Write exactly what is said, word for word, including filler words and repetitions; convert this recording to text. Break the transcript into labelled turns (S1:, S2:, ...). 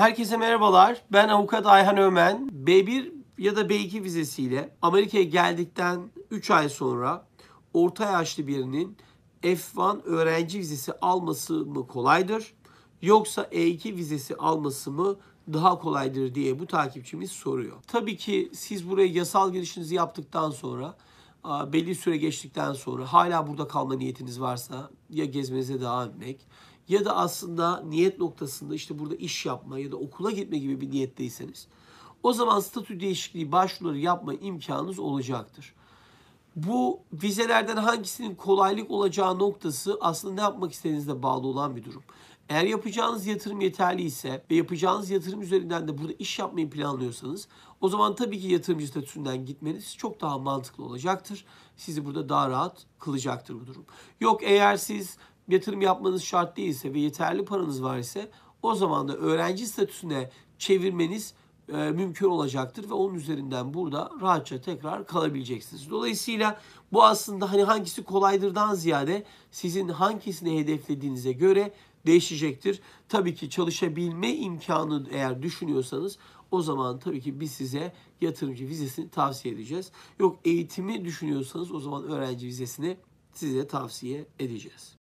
S1: Herkese merhabalar. Ben avukat Ayhan Ömen. B bir ya da B iki vizesiyle Amerika'ya geldikten üç ay sonra orta yaşlı birinin F bir öğrenci vizesi alması mı kolaydır? Yoksa E iki vizesi alması mı daha kolaydır diye bu takipçimiz soruyor. Tabii ki siz buraya yasal girişinizi yaptıktan sonra belli süre geçtikten sonra hala burada kalma niyetiniz varsa ya gezmenize devam etmek ya da aslında niyet noktasında işte burada iş yapma ya da okula gitme gibi bir niyetteyseniz o zaman statü değişikliği başvuruları yapma imkanınız olacaktır. Bu vizelerden hangisinin kolaylık olacağı noktası aslında ne yapmak istediğinizle bağlı olan bir durum. Eğer yapacağınız yatırım yeterli ise ve yapacağınız yatırım üzerinden de burada iş yapmayı planlıyorsanız o zaman tabii ki yatırımcı statüsünden gitmeniz çok daha mantıklı olacaktır. Sizi burada daha rahat kılacaktır bu durum. Yok eğer siz yatırım yapmanız şart değilse ve yeterli paranız var ise o zaman da öğrenci statüsüne çevirmeniz e, mümkün olacaktır ve onun üzerinden burada rahatça tekrar kalabileceksiniz. Dolayısıyla bu aslında hani hangisi kolaydırdan ziyade sizin hangisini hedeflediğinize göre değişecektir. Tabii ki çalışabilme imkanı eğer düşünüyorsanız o zaman tabii ki biz size yatırımcı vizesini tavsiye edeceğiz. Yok eğitimi düşünüyorsanız o zaman öğrenci vizesini size tavsiye edeceğiz.